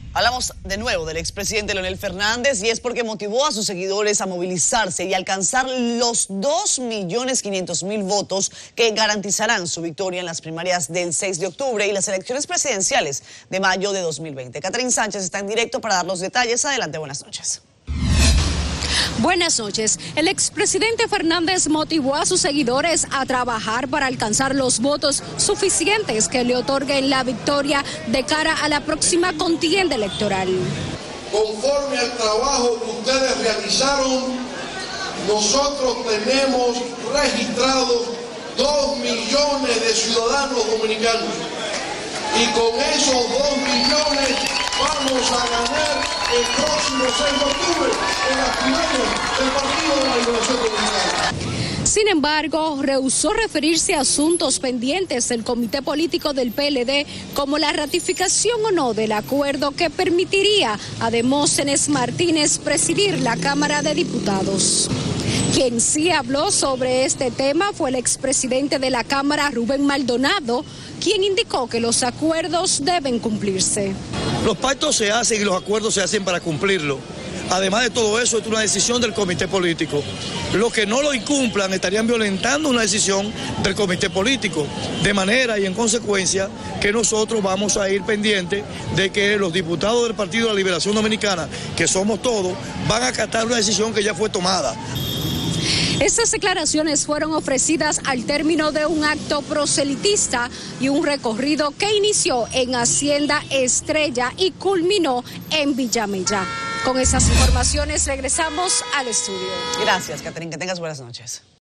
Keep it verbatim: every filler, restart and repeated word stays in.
Hablamos de nuevo del expresidente Leonel Fernández y es porque motivó a sus seguidores a movilizarse y alcanzar los dos millones quinientos mil votos que garantizarán su victoria en las primarias del seis de octubre y las elecciones presidenciales de mayo de dos mil veinte. Catherine Sánchez está en directo para dar los detalles. Adelante, buenas noches. Buenas noches. El expresidente Fernández motivó a sus seguidores a trabajar para alcanzar los votos suficientes que le otorguen la victoria de cara a la próxima contienda electoral. Conforme al trabajo que ustedes realizaron, nosotros tenemos registrados dos millones de ciudadanos dominicanos. Y con esos dos millones vamos a ganar el próximo seis de octubre en las primarias del Partido de la Liberación Dominicana. Sin embargo, rehusó referirse a asuntos pendientes del Comité Político del P L D, como la ratificación o no del acuerdo que permitiría a Demóstenes Martínez presidir la Cámara de Diputados. Quien sí habló sobre este tema fue el expresidente de la Cámara, Rubén Maldonado, quien indicó que los acuerdos deben cumplirse. Los pactos se hacen y los acuerdos se hacen para cumplirlo. Además de todo eso, es una decisión del comité político. Los que no lo incumplan estarían violentando una decisión del comité político. De manera y en consecuencia que nosotros vamos a ir pendientes de que los diputados del Partido de la Liberación Dominicana, que somos todos, van a acatar una decisión que ya fue tomada. Estas declaraciones fueron ofrecidas al término de un acto proselitista y un recorrido que inició en Hacienda Estrella y culminó en Villamella. Con esas informaciones regresamos al estudio. Gracias, Catherine, que tengas buenas noches.